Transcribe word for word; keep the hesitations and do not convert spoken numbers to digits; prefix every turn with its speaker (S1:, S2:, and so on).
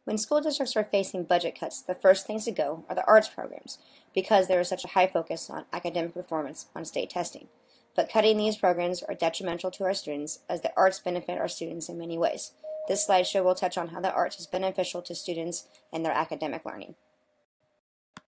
S1: When school districts are facing budget cuts, the first things to go are the arts programs, because there is such a high focus on academic performance on state testing. But cutting these programs are detrimental to our students, as the arts benefit our students in many ways. This slideshow will touch on how the arts is beneficial to students and their academic learning.